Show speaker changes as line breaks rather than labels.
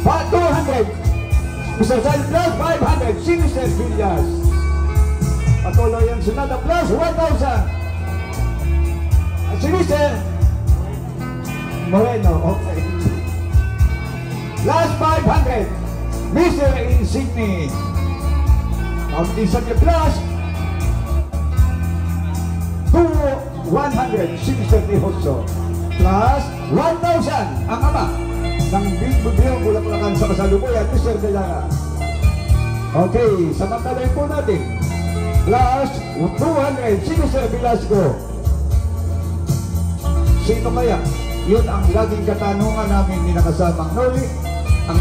200. Mr. Sal plus 500. Sinister Villas. Patuloy ang Sunada plus 1,000. Sinister Moreno. Okay. Last 500. Mr. Insigne. Pagdisan niya plus 100. Sinister Dihoso. Plus 1,000. Ang ama ng Big Bubiyong Bulaklakan sa kasalukuyan, Mr. Delara. Okay, samantalay po natin. Plus 200. Sinister Velasco. Sino kaya? Yun ang laging katanungan namin ni nakasamang Noli